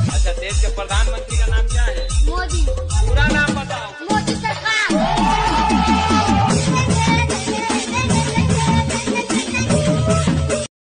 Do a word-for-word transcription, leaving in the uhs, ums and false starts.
अच्छा, देश के प्रधानमंत्री का नाम क्या है? मोदी।